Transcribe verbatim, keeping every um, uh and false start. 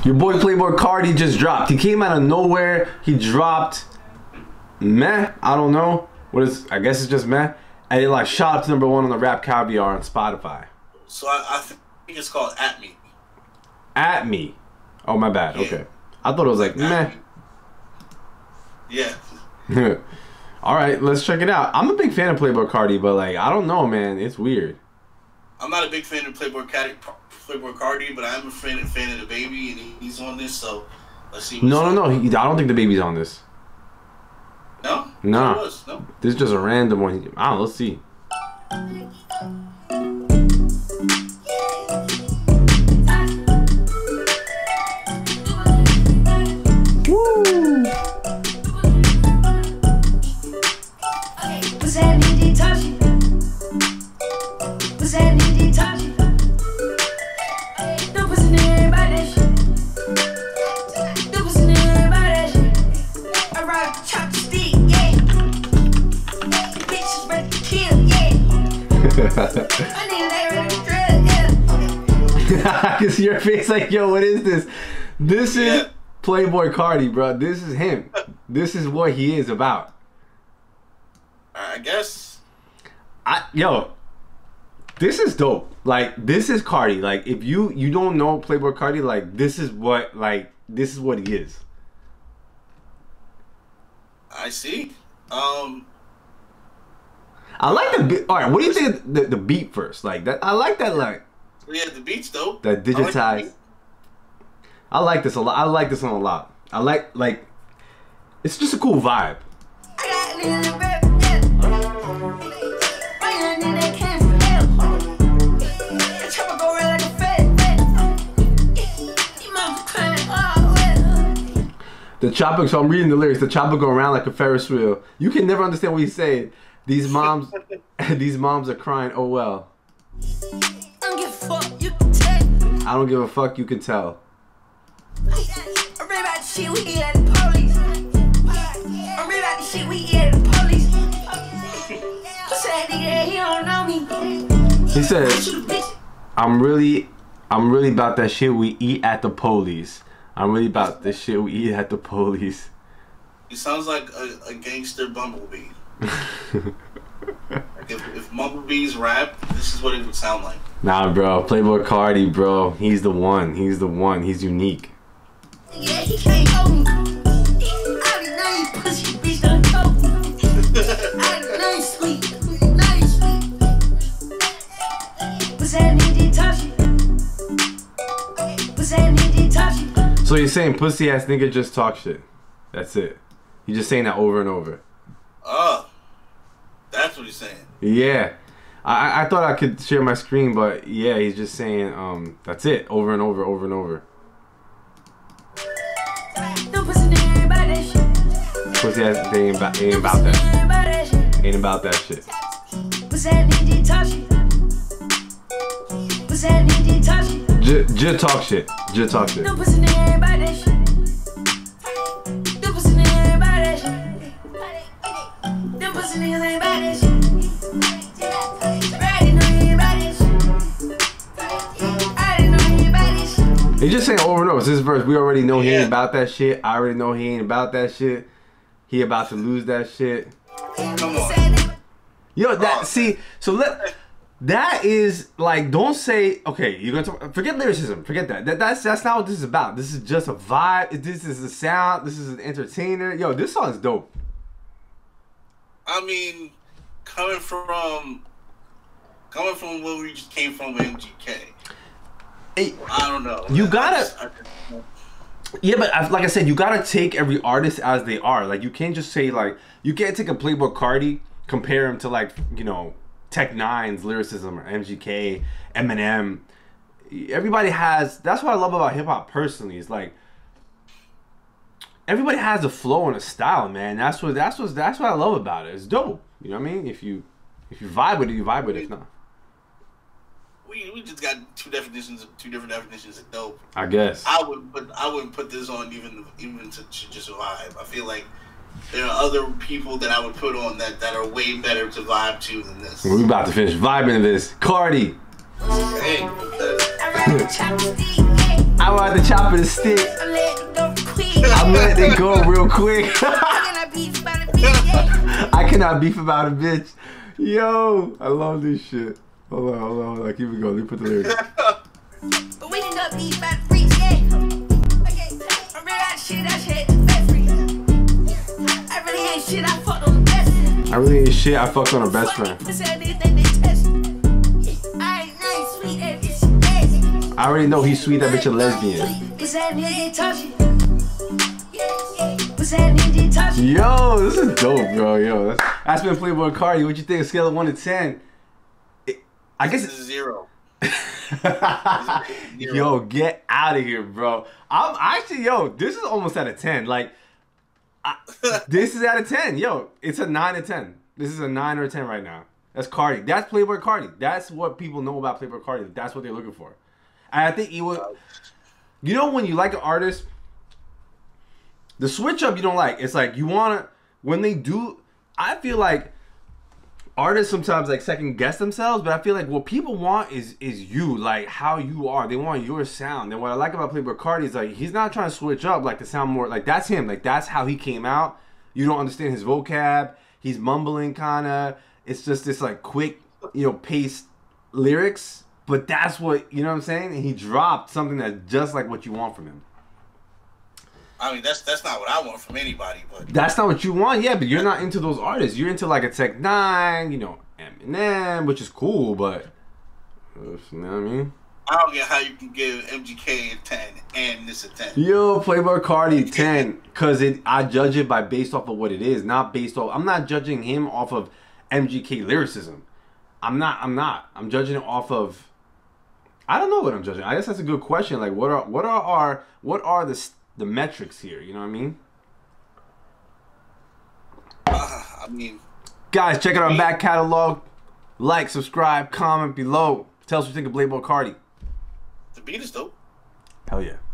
Your boy Playboy Carti just dropped. He came out of nowhere. He dropped Meh. I don't know. What is, I guess it's just Meh. And it like shot up to number one on the Rap Caviar on Spotify. So I, I think it's called At Me. At Me. Oh, my bad. Yeah. Okay. I thought it was like At Meh. Me. Yeah. All right, let's check it out. I'm a big fan of Playboy Carti, but like, I don't know, man. It's weird. I'm not a big fan of Playboy Carti, Playboy Carti, but I am a fan, fan of the baby, and he's on this. So let's see. No, no, no. He, I don't think the baby's on this. No. Nah. No. No. This is just a random one. I don't know. Let's see. I can see your face like, yo, what is this? This is yeah. Playboy Carti, bro. This is him. This is what he is about. I guess. I yo, this is dope. Like, this is Carti. Like, if you you don't know Playboy Carti, like, this is what like this is what he is. I see. Um. I like the beat. All right, what do you think of the, the beat first? Like that, I like that. Like, yeah, the beat's dope. That digitized. I like, beat. I like this a lot. I like this one a lot. I like like, it's just a cool vibe. The chopper. So I'm reading the lyrics. The chopper go around like a Ferris wheel. You can never understand what he's saying. These moms, these moms are crying. Oh well. I don't give a fuck. You can tell. I don't give a fuck. You can tell. I read about the shit we eat at the police. I read about the shit we eat at the police. Said nigga, he don't know me. He said, "I'm really, I'm really about that shit we eat at the police. I'm really about the shit we eat at the police." He sounds like a, a gangster Bumblebee. Like if, if Bumblebees rap, this is what it would sound like. Nah, bro, Playboy Carti, bro, he's the one. He's the one. He's unique. Yeah, he can't hold me. I already know you pussy bitch done told me. I already know you sweet. I know you sweet. What's that nigga touch you? What's that nigga touch you? So you're saying pussy ass nigga just talk shit? That's it. You're just saying that over and over. Oh, that's what he's saying. Yeah, I I thought I could share my screen, but yeah, he's just saying um that's it over and over, over and over. Pussy ass, they ain't about, ain't about that. Ain't about that shit. J J talk shit. J talk shit. He's just saying over and over. It's his verse. We already know he ain't about that shit. I already know he ain't about that shit. He about to lose that shit. Come on. Yo, that see. So let that is like. Don't say okay. You're gonna talk, forget lyricism. Forget that. That that's that's not what this is about. This is just a vibe. This is a sound. This is an entertainer. Yo, this song is dope. I mean, coming from coming from where we just came from with M G K. Hey, I don't know. You gotta. I just, I just, yeah, but like I said, you gotta take every artist as they are. Like you can't just say like you can't take a Playboy Carti, compare him to like you know Tech Nine's lyricism or M G K, Eminem. Everybody has. That's what I love about hip hop personally. Is like everybody has a flow and a style, man. That's what that's what that's what I love about it. It's dope. You know what I mean? If you if you vibe with it, you vibe with it. If not. We, we just got two definitions of two different definitions of dope. I guess. I would put I wouldn't put this on even even to, to just vibe. I feel like there are other people that I would put on that, that are way better to vibe to than this. We're about to finish vibing to this. Carti. Hey. I want to chop it a stick. I'm letting it go quick. I'm letting it go real quick. I cannot beef about a bitch. Yo, I love this shit. Hold on, hold on, hold on. Keep it going. Let me put the lyrics. But we didn't up beef about the freaks, yeah. Okay, I really got shit, I shit the best friend. I really ain't shit, I fucked on the best friend. I really ain't shit, I fucked on her best friend. I already know he's sweet, that bitch a lesbian. Yo, this is dope, bro. Yo, that's, that's been Playboy Carti. What you think? A scale of one to ten? It, I guess it's zero. Yo, get out of here, bro. I'm actually, yo, this is almost out of ten. Like, I, this is out of ten. Yo, it's a nine or ten. This is a nine or a ten right now. That's Carti. That's Playboy Carti. That's what people know about Playboy Carti. That's what they're looking for. And I think he would. You know, when you like an artist, the switch up you don't like. It's like you want to, when they do, I feel like artists sometimes like second guess themselves, but I feel like what people want is is you, like how you are. They want your sound. And what I like about Playboy Carti is like he's not trying to switch up like to sound more like that's him. Like that's how he came out. You don't understand his vocab. He's mumbling kind of. It's just this like quick, you know, paced lyrics. But that's what, you know what I'm saying? And he dropped something that's just like what you want from him. I mean, that's that's not what I want from anybody, but that's not what you want, yeah. But you're not into those artists. You're into like a Tech Nine, you know, Eminem, which is cool, but you know what I mean. I don't get how you can give M G K a ten and this a ten. Yo, Playboy Carti ten, cause it I judge it by based off of what it is, not based off. I'm not judging him off of M G K lyricism. I'm not. I'm not. I'm judging it off of. I don't know what I'm judging. I guess that's a good question. Like, what are what are our what are the the metrics here? You know what I mean? Uh, I mean, guys, check out our back catalog. Like, subscribe, comment below. Tell us what you think of Playboy Carti. The beat is dope. Hell yeah.